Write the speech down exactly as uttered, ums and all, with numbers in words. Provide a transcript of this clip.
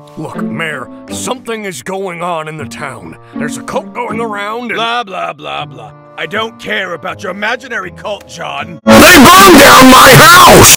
Look, Mayor, something is going on in the town. There's a cult going around and— Blah, blah, blah, blah. I don't care about your imaginary cult, John. They burned down my house!